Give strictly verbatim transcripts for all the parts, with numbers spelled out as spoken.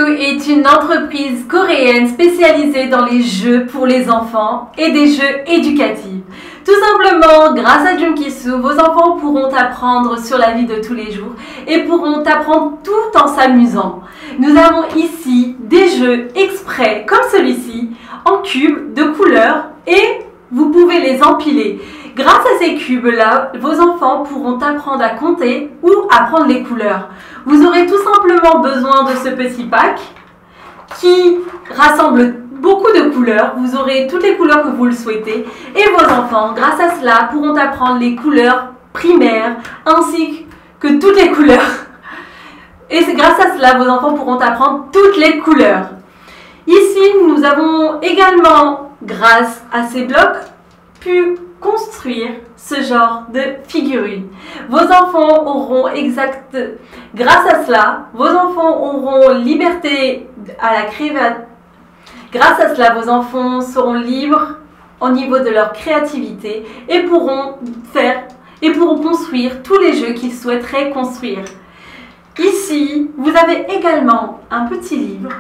est une entreprise coréenne spécialisée dans les jeux pour les enfants et des jeux éducatifs. Tout simplement, grâce à Junkisoo, vos enfants pourront apprendre sur la vie de tous les jours et pourront apprendre tout en s'amusant. Nous avons ici des jeux exprès, comme celui-ci, en cubes de couleurs et vous pouvez les empiler. Grâce à ces cubes-là, vos enfants pourront apprendre à compter ou apprendre les couleurs. Vous aurez tout simplement besoin de ce petit pack qui rassemble beaucoup de couleurs. Vous aurez toutes les couleurs que vous le souhaitez. Et vos enfants, grâce à cela, pourront apprendre les couleurs primaires ainsi que toutes les couleurs. Et c'est grâce à cela, vos enfants pourront apprendre toutes les couleurs. Ici, nous avons également, grâce à ces blocs, pu construire ce genre de figurines. Vos enfants auront exact, grâce à cela, vos enfants auront liberté à la créativité. Grâce à cela, vos enfants seront libres au niveau de leur créativité et pourront faire et pourront construire tous les jeux qu'ils souhaiteraient construire. Ici, vous avez également un petit livre.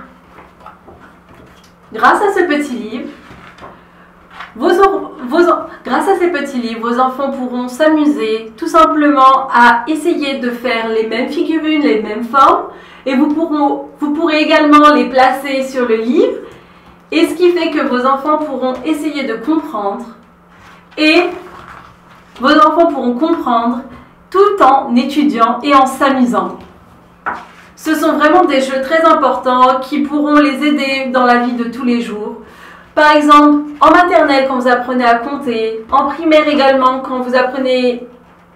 Grâce à ce petit livre, Vos, vos, grâce à ces petits livres, vos enfants pourront s'amuser tout simplement à essayer de faire les mêmes figurines, les mêmes formes. Et vous, pourront, vous pourrez également les placer sur le livre. Et ce qui fait que vos enfants pourront essayer de comprendre. Et vos enfants pourront comprendre tout en étudiant et en s'amusant. Ce sont vraiment des jeux très importants qui pourront les aider dans la vie de tous les jours. Par exemple, en maternelle, quand vous apprenez à compter, en primaire également, quand vous apprenez...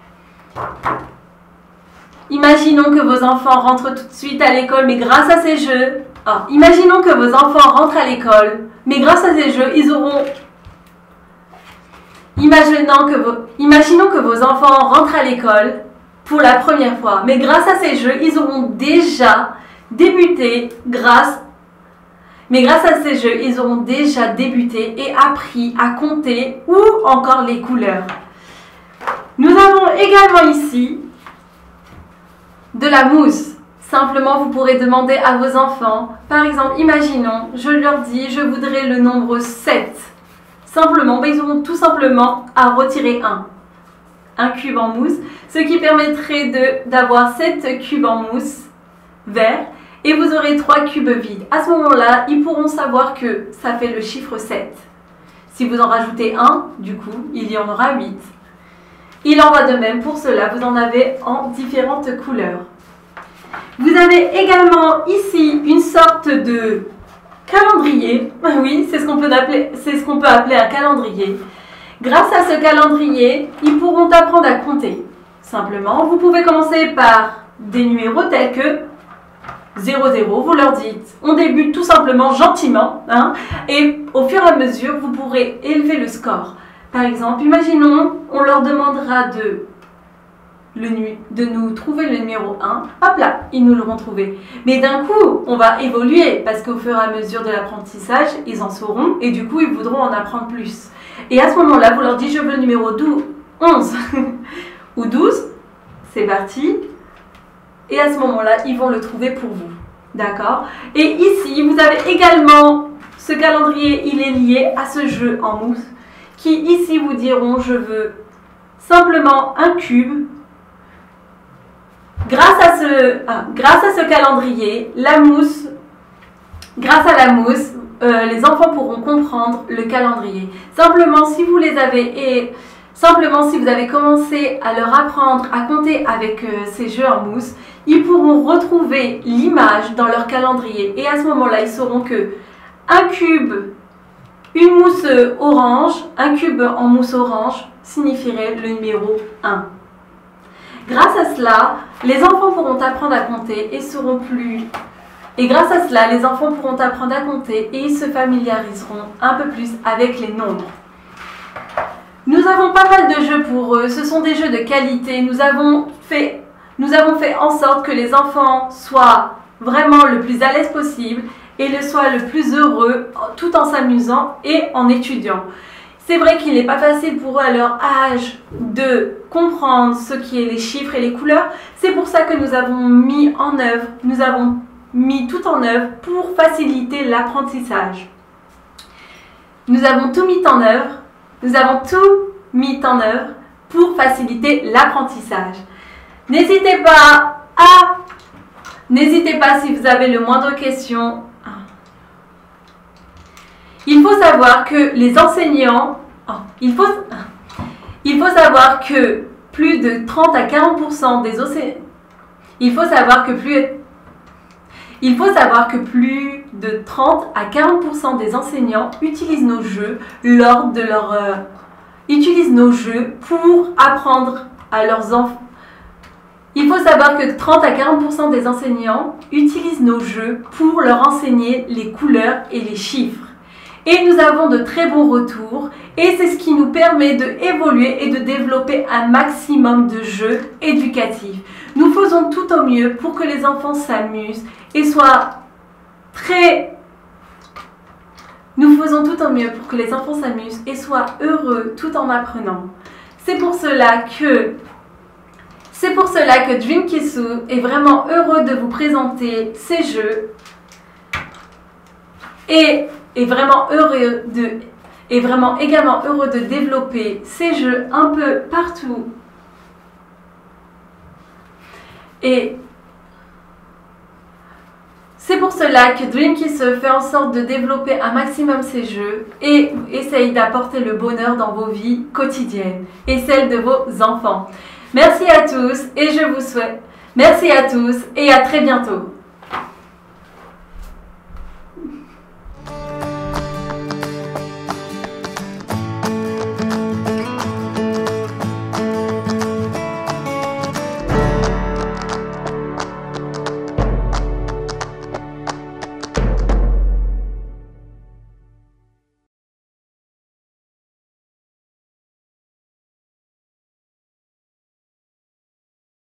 Imaginons que vos enfants rentrent tout de suite à l'école, mais grâce à ces jeux... Ah, imaginons que vos enfants rentrent à l'école, mais grâce à ces jeux, ils auront... Imaginons que, vos... Imaginons que vos enfants rentrent à l'école pour la première fois, mais grâce à ces jeux, ils auront déjà débuté grâce Mais grâce à ces jeux, ils auront déjà débuté et appris à compter ou encore les couleurs. Nous avons également ici de la mousse. Simplement, vous pourrez demander à vos enfants, par exemple, imaginons, je leur dis, je voudrais le nombre sept. Simplement, ben, ils auront tout simplement à retirer un. Un cube en mousse, ce qui permettrait d'avoir sept cubes en mousse vert. Et vous aurez trois cubes vides. À ce moment-là, ils pourront savoir que ça fait le chiffre sept. Si vous en rajoutez un, du coup, il y en aura huit. Il en va de même pour cela, vous en avez en différentes couleurs. Vous avez également ici une sorte de calendrier. Oui, c'est ce qu'on peut appeler, c'est ce qu'on peut appeler un calendrier. Grâce à ce calendrier, ils pourront apprendre à compter. Simplement, vous pouvez commencer par des numéros tels que zéro zéro, vous leur dites, on débute tout simplement gentiment, hein, et au fur et à mesure, vous pourrez élever le score. Par exemple, imaginons, on leur demandera de, le, de nous trouver le numéro un, hop là, ils nous l'auront trouvé. Mais d'un coup, on va évoluer, parce qu'au fur et à mesure de l'apprentissage, ils en sauront, et du coup, ils voudront en apprendre plus. Et à ce moment-là, vous leur dites, je veux le numéro douze, onze, ou douze, c'est parti. Et à ce moment-là, ils vont le trouver pour vous. D'accord? Et ici, vous avez également ce calendrier, il est lié à ce jeu en mousse, qui ici vous diront, je veux simplement un cube. Grâce à ce, ah, grâce à ce calendrier, la mousse, grâce à la mousse, euh, les enfants pourront comprendre le calendrier. Simplement, si vous les avez... Et, Simplement, si vous avez commencé à leur apprendre à compter avec euh, ces jeux en mousse, ils pourront retrouver l'image dans leur calendrier. Et à ce moment-là, ils sauront que un cube, une mousse orange, un cube en mousse orange signifierait le numéro un. Grâce à cela, les enfants pourront apprendre à compter et seront plus... Et grâce à cela, les enfants pourront apprendre à compter et ils se familiariseront un peu plus avec les nombres. Nous avons pas mal de jeux pour eux, ce sont des jeux de qualité. Nous avons fait, nous avons fait en sorte que les enfants soient vraiment le plus à l'aise possible et le soient le plus heureux tout en s'amusant et en étudiant. C'est vrai qu'il n'est pas facile pour eux à leur âge de comprendre ce qui est les chiffres et les couleurs. C'est pour ça que nous avons mis en œuvre, nous avons mis tout en œuvre pour faciliter l'apprentissage. Nous avons tout mis en œuvre, nous avons tout mis en œuvre pour faciliter l'apprentissage. N'hésitez pas à, n'hésitez pas si vous avez le moindre question. Il faut savoir que les enseignants, oh, il faut, il faut savoir que plus de trente à quarante pour cent des enseignants, il faut savoir que plus, il faut savoir que plus de trente à quarante pour cent des enseignants utilisent nos jeux lors de leur, euh, utilisent nos jeux pour apprendre à leurs enfants. Il faut savoir que trente à quarante pour cent des enseignants utilisent nos jeux pour leur enseigner les couleurs et les chiffres. Et nous avons de très bons retours et c'est ce qui nous permet d'évoluer et de développer un maximum de jeux éducatifs. Nous faisons tout au mieux pour que les enfants s'amusent et soient très... Nous faisons tout au mieux pour que les enfants s'amusent et soient heureux tout en apprenant. C'est pour cela que... C'est pour cela que Dream Kisu est vraiment heureux de vous présenter ces jeux et est vraiment heureux de est vraiment également heureux de développer ces jeux un peu partout. Et c'est pour cela que Dream Kisu fait en sorte de développer un maximum ces jeux et essaye d'apporter le bonheur dans vos vies quotidiennes et celles de vos enfants. Merci à tous et je vous souhaite, merci à tous et à très bientôt.